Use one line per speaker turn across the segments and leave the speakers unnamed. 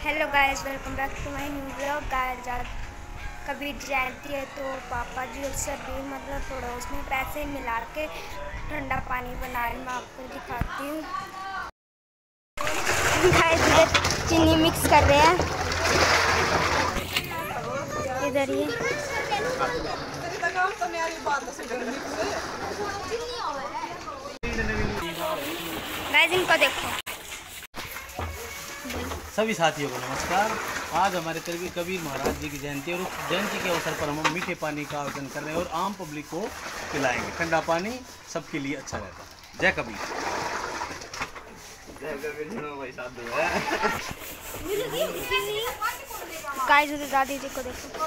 Hello guys, welcome back to my new vlog. Guys आज कबीर जयंती है तो पापा जी और सभी थोड़ा उसमें पैसे मिला के ठंडा पानी बना रही, मैं आपको दिखाती हूँ। गाइस चीनी मिक्स कर रहे हैं इधर ही। गाइस इनको देखो।
सभी साथियों को नमस्कार। आज हमारे कबीर महाराज जी की जयंती है और उस जयंती के अवसर पर हम मीठे पानी का आयोजन कर रहे हैं और आम पब्लिक को पिलाएंगे। ठंडा पानी सबके लिए अच्छा रहता है। जय कबीर।
गाइस उधर दादी जी को देखो।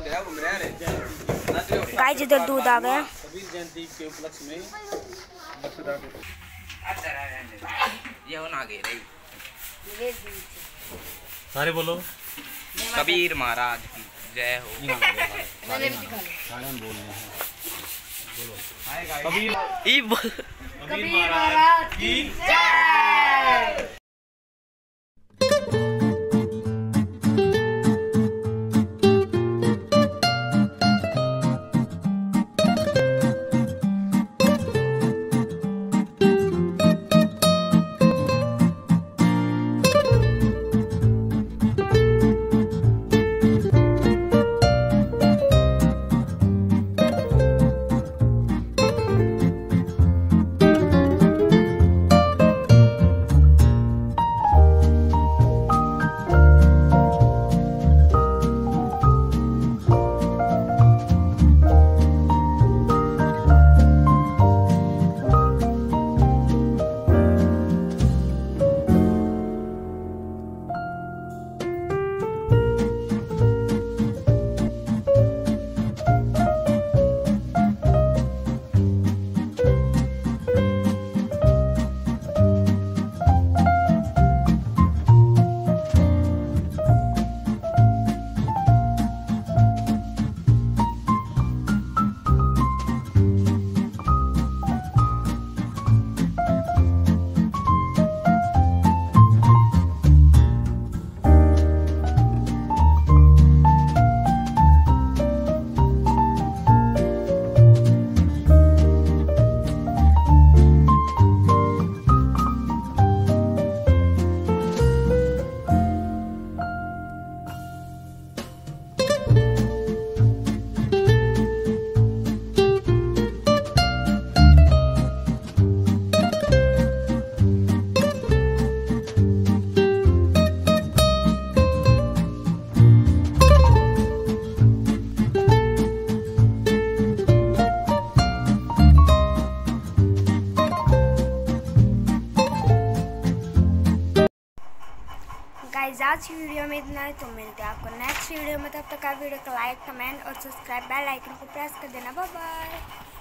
गाइस इधर दूध आ गया।
कबीर जयंती के उपलक्ष्य में सारे बोलो
कबीर महाराज की जय हो।
कबीर महाराज की जय।
गाइस आज की वीडियो में इतना है, तो मिलते हैं आपको नेक्स्ट वीडियो में। तब तक आप वीडियो को लाइक, कमेंट और सब्सक्राइब बेल आइकन को प्रेस कर देना। Bye bye.